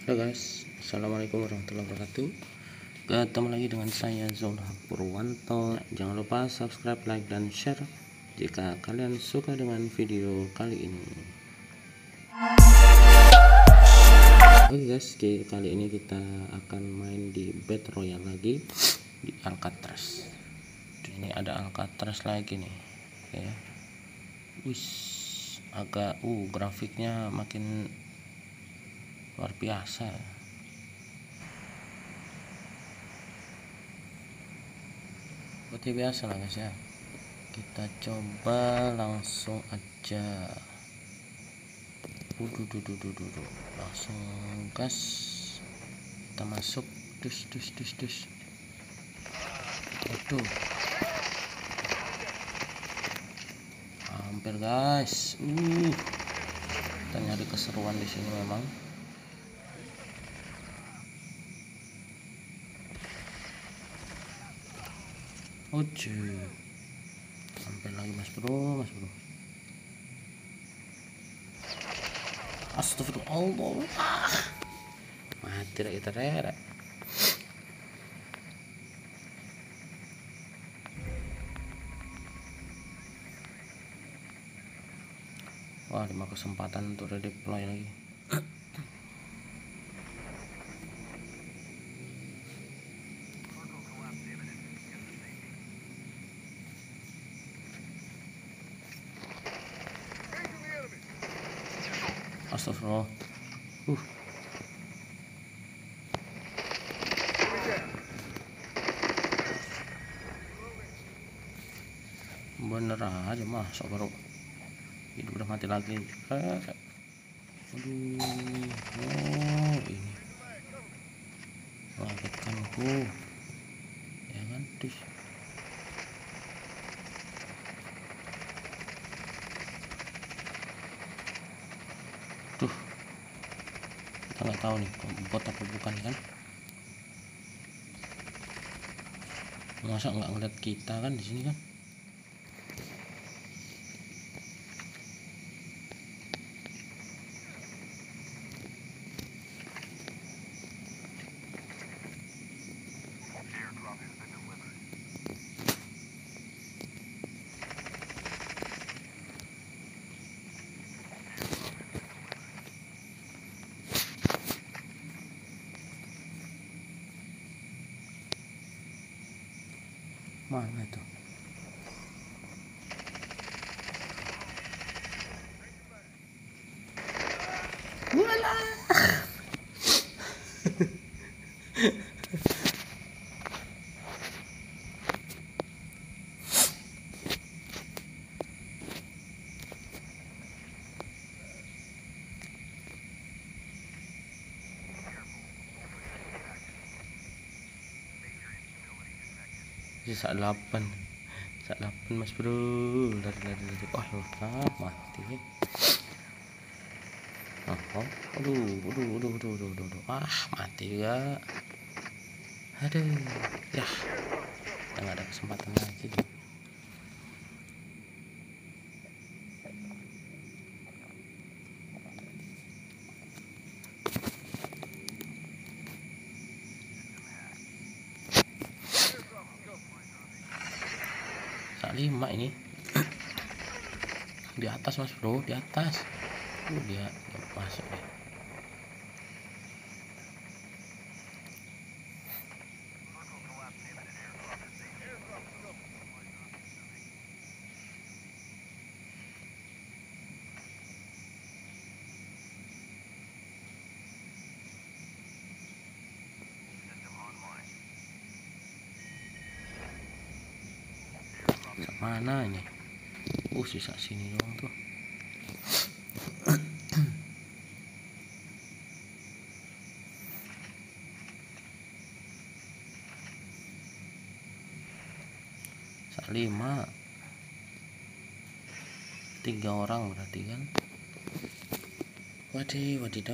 Halo guys, assalamualaikum warahmatullahi wabarakatuh. Ketemu lagi dengan saya Zulha Purwanto. Jangan lupa subscribe, like, dan share jika kalian suka dengan video kali ini. Oke guys, kali ini kita akan main di Battle Royale lagi di Alcatraz. Ini ada Alcatraz lagi nih ya. Agak grafiknya makin luar biasa. Seperti biasa lah guys ya, kita coba langsung aja. Langsung gas, kita masuk. Dus. Aduh, hampir guys. Kita nyari keseruan di sini memang. Hampir lagi mas bro. Astagfirullah, mati lah kita rere. Wah, 5 kesempatan untuk redeploy lagi. Astagfirullah. Bener aja masuk baru itu udah mati lagi. Ini kagetkanku ya kan. Tuh, kita nggak tahu nih bot apa bukan kan. Masa nggak ngeliat kita kan di sini kan. Mana itu? Walah. Sisa 8 mas bro. Lari. Mati. Aduh. Mati juga. Aduh ya, udah gak ada kesempatan lagi. Sak 5 ini di atas mas bro, di atas. Dia masuk deh. Mana ini? Sisa sini doang tuh. Sak 5, 3 orang berarti kan. Wadidaw.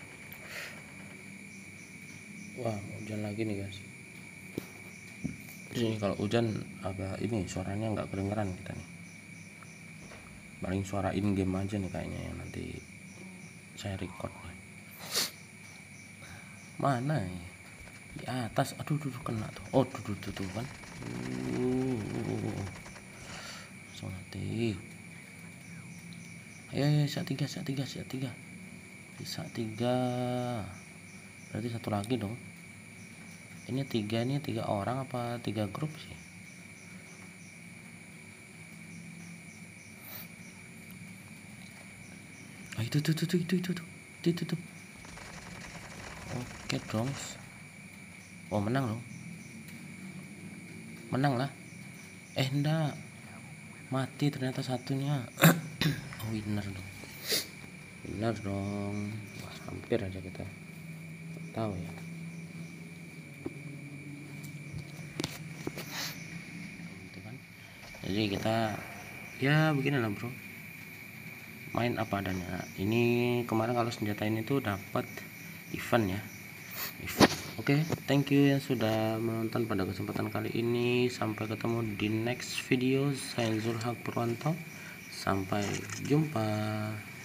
Wah, hujan lagi nih guys. Ini kalau hujan agak ini suaranya nggak kedengeran kita nih, paling suara in game aja nih kayaknya yang nanti saya record nih. Mana ya? Di atas. Aduh kena tuh. Oh tuh kan. Langsung mati. Ayo siap tiga. Bisa 3. Berarti satu lagi dong. Ini 3 orang apa 3 grup sih? Oh, itu tuh. Oke dong. Oh menang loh. Menang lah. Enggak. Mati ternyata satunya. Oh, winner dong. Wah, hampir aja kita tahu ya. Gitu kan. Jadi kita ya beginilah bro, main apa adanya. Ini kemarin kalau senjata ini tuh dapat event ya, event. Oke, thank you yang sudah menonton pada kesempatan kali ini. Sampai ketemu di next video. Saya Zulhak Purwanto, sampai jumpa.